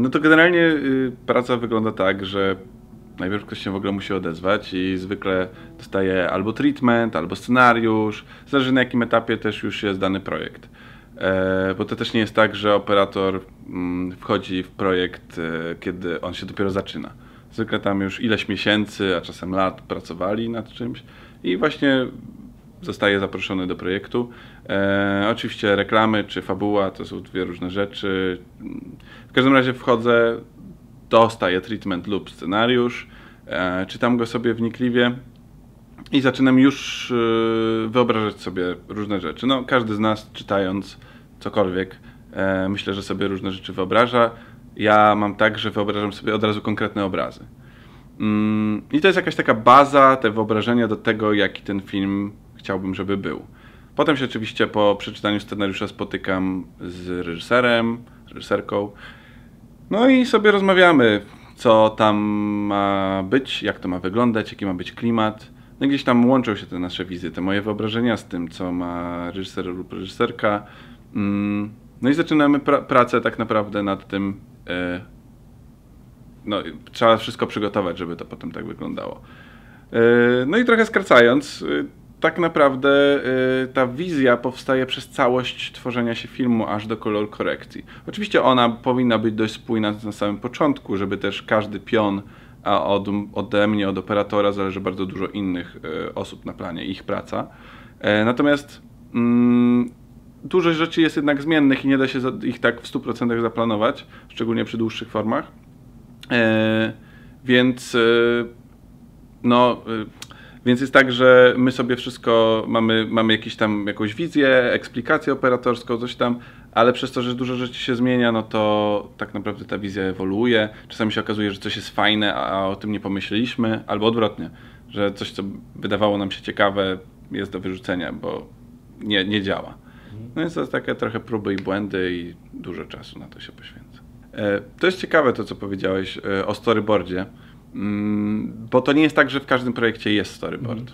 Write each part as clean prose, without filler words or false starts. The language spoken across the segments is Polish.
No to generalnie praca wygląda tak, że najpierw ktoś się w ogóle musi odezwać i zwykle dostaje albo treatment, albo scenariusz. Zależy na jakim etapie też już jest dany projekt. Bo to też nie jest tak, że operator wchodzi w projekt, kiedy on się dopiero zaczyna. Zwykle tam już ileś miesięcy, a czasem lat pracowali nad czymś i właśnie zostaje zaproszony do projektu. Oczywiście reklamy czy fabuła to są dwie różne rzeczy. W każdym razie wchodzę, dostaję treatment lub scenariusz, czytam go sobie wnikliwie i zaczynam już wyobrażać sobie różne rzeczy. No, każdy z nas czytając cokolwiek, myślę, że sobie różne rzeczy wyobraża. Ja mam tak, że wyobrażam sobie od razu konkretne obrazy. I to jest jakaś taka baza, te wyobrażenia do tego, jaki ten film chciałbym, żeby był. Potem się oczywiście po przeczytaniu scenariusza spotykam z reżyserem, reżyserką. No i sobie rozmawiamy, co tam ma być, jak to ma wyglądać, jaki ma być klimat. No i gdzieś tam łączą się te nasze wizje, te moje wyobrażenia z tym, co ma reżyser lub reżyserka. No i zaczynamy pracę tak naprawdę nad tym. No, trzeba wszystko przygotować, żeby to potem tak wyglądało. No i trochę skracając, tak naprawdę ta wizja powstaje przez całość tworzenia się filmu aż do kolor korekcji. Oczywiście ona powinna być dość spójna na samym początku, żeby też każdy pion, a ode mnie, od operatora zależy bardzo dużo innych osób na planie, ich praca. Natomiast dużo rzeczy jest jednak zmiennych i nie da się ich tak w 100% zaplanować, szczególnie przy dłuższych formach. Więc jest tak, że my sobie wszystko mamy jakąś wizję, eksplikację operatorską, coś tam, ale przez to, że dużo rzeczy się zmienia, no to tak naprawdę ta wizja ewoluuje. Czasami się okazuje, że coś jest fajne, a o tym nie pomyśleliśmy, albo odwrotnie, że coś, co wydawało nam się ciekawe, jest do wyrzucenia, bo nie działa. No więc to jest takie trochę próby i błędy i dużo czasu na to się poświęca. To jest ciekawe to, co powiedziałeś o storyboardzie, bo to nie jest tak, że w każdym projekcie jest storyboard.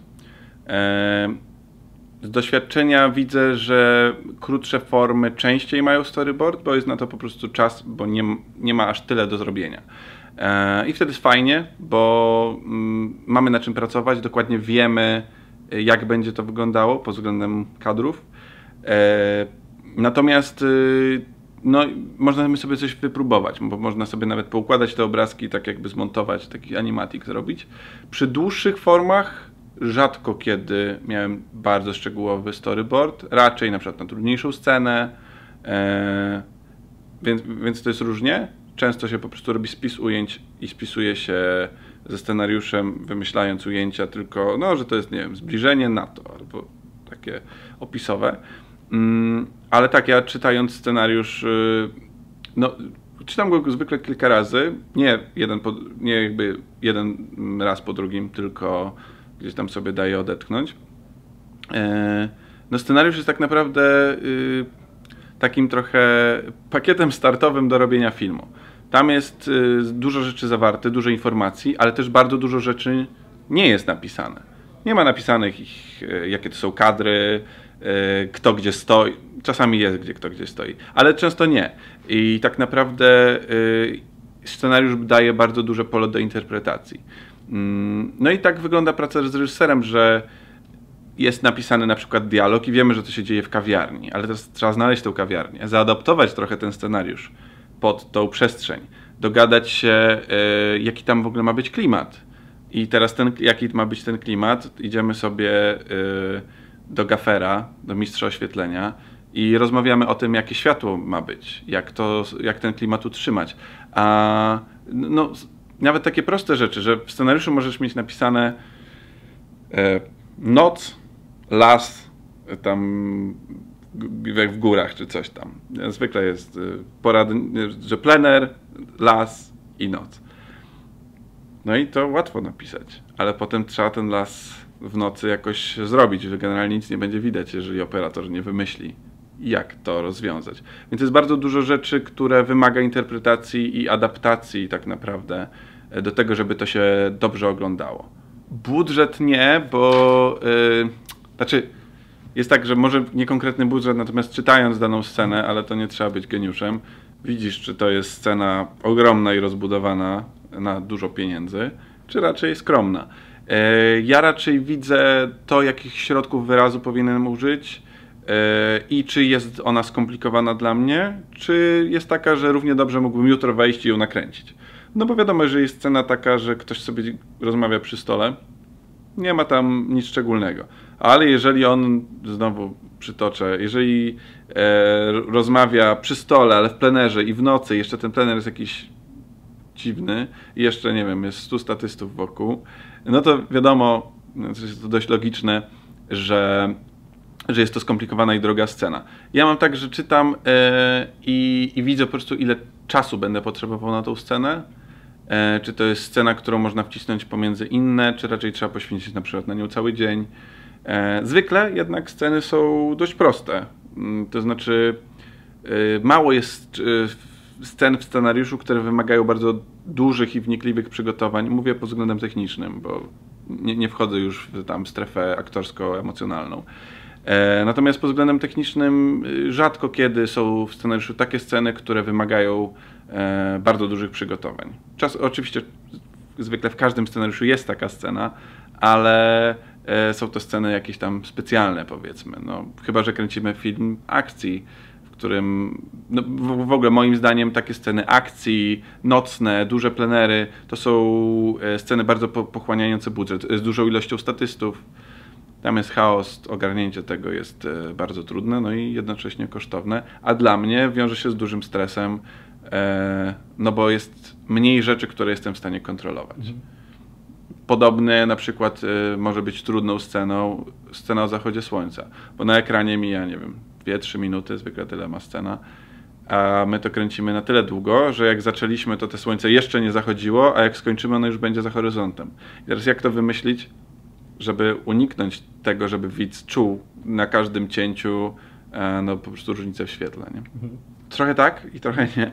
Z doświadczenia widzę, że krótsze formy częściej mają storyboard, bo jest na to po prostu czas, bo nie ma aż tyle do zrobienia. I wtedy jest fajnie, bo mamy na czym pracować, dokładnie wiemy, jak będzie to wyglądało pod względem kadrów. Natomiast no, można sobie coś wypróbować, bo można sobie nawet poukładać te obrazki, tak jakby zmontować, taki animatic zrobić. Przy dłuższych formach rzadko kiedy miałem bardzo szczegółowy storyboard, raczej na przykład na trudniejszą scenę, więc to jest różnie. Często się po prostu robi spis ujęć i spisuje się ze scenariuszem, wymyślając ujęcia tylko, no, że to jest, nie wiem, zbliżenie na to, albo takie opisowe. Ale tak, ja czytając scenariusz, no, czytam go zwykle kilka razy, nie jakby jeden raz po drugim, tylko gdzieś tam sobie daję odetchnąć. No, scenariusz jest tak naprawdę takim trochę pakietem startowym do robienia filmu. Tam jest dużo rzeczy zawarte, dużo informacji, ale też bardzo dużo rzeczy nie jest napisane. Nie ma napisanych jakie to są kadry, kto gdzie stoi. Czasami jest kto gdzie stoi, ale często nie. I tak naprawdę scenariusz daje bardzo duże pole do interpretacji. No i tak wygląda praca z reżyserem, że jest napisany na przykład dialog i wiemy, że to się dzieje w kawiarni, ale teraz trzeba znaleźć tę kawiarnię, zaadaptować trochę ten scenariusz pod tą przestrzeń, dogadać się, jaki tam w ogóle ma być klimat. I teraz jaki ma być ten klimat, idziemy sobie do gafera, do mistrza oświetlenia i rozmawiamy o tym, jakie światło ma być, jak ten klimat utrzymać. A no, nawet takie proste rzeczy, że w scenariuszu możesz mieć napisane noc, las, tam w górach czy coś tam. Zwykle jest że plener, las i noc. No i to łatwo napisać, ale potem trzeba ten las w nocy jakoś zrobić, że generalnie nic nie będzie widać, jeżeli operator nie wymyśli, jak to rozwiązać. Więc jest bardzo dużo rzeczy, które wymaga interpretacji i adaptacji tak naprawdę do tego, żeby to się dobrze oglądało. Budżet nie, bo znaczy jest tak, że może nie konkretny budżet, natomiast czytając daną scenę, ale to nie trzeba być geniuszem, widzisz, czy to jest scena ogromna i rozbudowana na dużo pieniędzy, czy raczej skromna. Ja raczej widzę to, jakich środków wyrazu powinienem użyć i czy jest ona skomplikowana dla mnie, czy jest taka, że równie dobrze mógłbym jutro wejść i ją nakręcić. No bo wiadomo, że jest scena taka, że ktoś sobie rozmawia przy stole, nie ma tam nic szczególnego. Ale jeżeli on, znowu przytoczę, jeżeli rozmawia przy stole, ale w plenerze i w nocy, jeszcze ten plener jest jakiś dziwny i jeszcze, nie wiem, jest 100 statystów wokół, no to wiadomo, jest to dość logiczne, że jest to skomplikowana i droga scena. Ja mam tak, że czytam i widzę po prostu, ile czasu będę potrzebował na tą scenę. Czy to jest scena, którą można wcisnąć pomiędzy inne, czy raczej trzeba poświęcić na przykład na nią cały dzień. Zwykle jednak sceny są dość proste. To znaczy mało jest scen w scenariuszu, które wymagają bardzo dużych i wnikliwych przygotowań. Mówię pod względem technicznym, bo nie wchodzę już w tam strefę aktorsko-emocjonalną. Natomiast pod względem technicznym rzadko kiedy są w scenariuszu takie sceny, które wymagają bardzo dużych przygotowań. Oczywiście zwykle w każdym scenariuszu jest taka scena, ale są to sceny jakieś tam specjalne, powiedzmy. No, chyba że kręcimy film akcji, w którym no, w ogóle moim zdaniem takie sceny akcji, nocne, duże plenery, to są sceny bardzo pochłaniające budżet, z dużą ilością statystów. Tam jest chaos, ogarnięcie tego jest bardzo trudne, no i jednocześnie kosztowne, a dla mnie wiąże się z dużym stresem, no bo jest mniej rzeczy, które jestem w stanie kontrolować. Podobne na przykład może być trudną scena o zachodzie słońca, bo na ekranie mija, nie wiem, 2-3 minuty, zwykle tyle ma scena, a my to kręcimy na tyle długo, że jak zaczęliśmy, to te słońce jeszcze nie zachodziło, a jak skończymy, ono już będzie za horyzontem. I teraz jak to wymyślić, żeby uniknąć tego, żeby widz czuł na każdym cięciu no, po prostu różnicę w świetle. Nie? Trochę tak i trochę nie.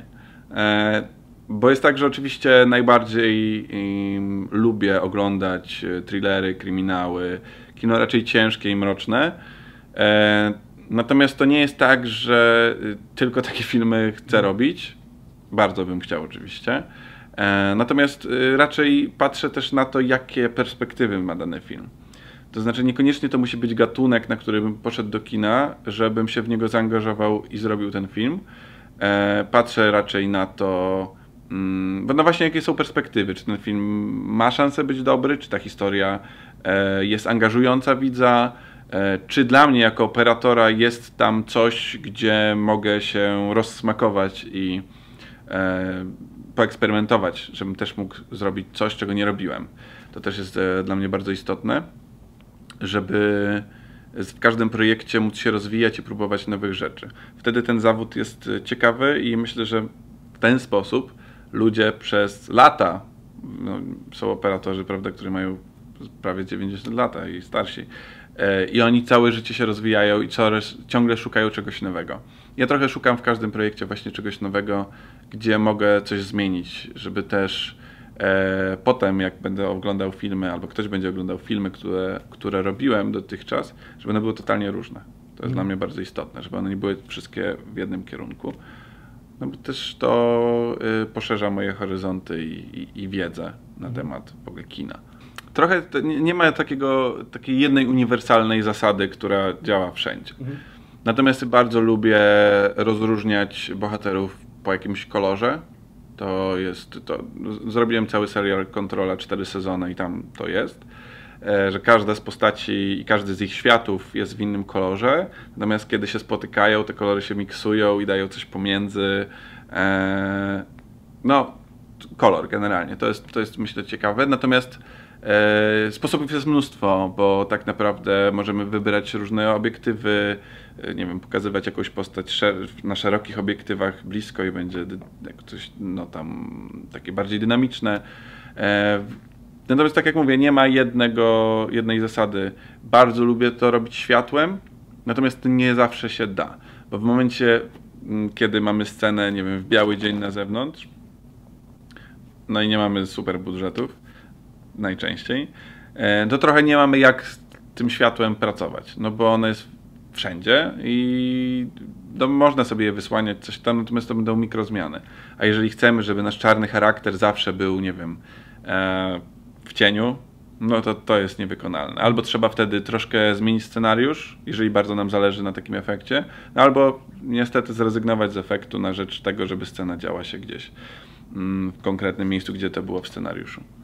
Bo jest tak, że oczywiście najbardziej lubię oglądać thrillery, kryminały, kino raczej ciężkie i mroczne. Natomiast to nie jest tak, że tylko takie filmy chcę robić. Bardzo bym chciał oczywiście. Natomiast raczej patrzę też na to, jakie perspektywy ma dany film. To znaczy niekoniecznie to musi być gatunek, na który bym poszedł do kina, żebym się w niego zaangażował i zrobił ten film. Patrzę raczej na to, bo no właśnie jakie są perspektywy, czy ten film ma szansę być dobry, czy ta historia jest angażująca widza, czy dla mnie jako operatora jest tam coś, gdzie mogę się rozsmakować i poeksperymentować, żebym też mógł zrobić coś, czego nie robiłem. To też jest dla mnie bardzo istotne, żeby w każdym projekcie móc się rozwijać i próbować nowych rzeczy. Wtedy ten zawód jest ciekawy i myślę, że w ten sposób ludzie przez lata, no, są operatorzy, prawda, którzy mają prawie 90 lat i starsi, i oni całe życie się rozwijają i ciągle szukają czegoś nowego. Ja trochę szukam w każdym projekcie właśnie czegoś nowego, gdzie mogę coś zmienić, żeby też potem, jak będę oglądał filmy, albo ktoś będzie oglądał filmy, które robiłem dotychczas, żeby one były totalnie różne. To jest dla mnie bardzo istotne, żeby one nie były wszystkie w jednym kierunku. No bo też to poszerza moje horyzonty i wiedzę na temat w ogóle kina. Trochę nie ma takiej jednej uniwersalnej zasady, która działa wszędzie. Natomiast bardzo lubię rozróżniać bohaterów po jakimś kolorze. Zrobiłem cały serial Kontrola, 4 sezony i tam to jest. Że każda z postaci i każdy z ich światów jest w innym kolorze. Natomiast kiedy się spotykają, te kolory się miksują i dają coś pomiędzy. No, kolor generalnie. To jest myślę ciekawe. Natomiast sposobów jest mnóstwo, bo tak naprawdę możemy wybrać różne obiektywy, nie wiem, pokazywać jakąś postać na szerokich obiektywach blisko i będzie coś no, tam takie bardziej dynamiczne. Natomiast tak jak mówię, nie ma jednej zasady. Bardzo lubię to robić światłem, natomiast nie zawsze się da, bo w momencie, kiedy mamy scenę, nie wiem, w biały dzień na zewnątrz, no i nie mamy super budżetów, najczęściej, to trochę nie mamy jak z tym światłem pracować, no bo ono jest wszędzie i no, można sobie je wysłaniać, coś tam, natomiast to będą mikrozmiany. A jeżeli chcemy, żeby nasz czarny charakter zawsze był, nie wiem, w cieniu, no to jest niewykonalne. Albo trzeba wtedy troszkę zmienić scenariusz, jeżeli bardzo nam zależy na takim efekcie, no albo niestety zrezygnować z efektu na rzecz tego, żeby scena działa się gdzieś w konkretnym miejscu, gdzie to było w scenariuszu.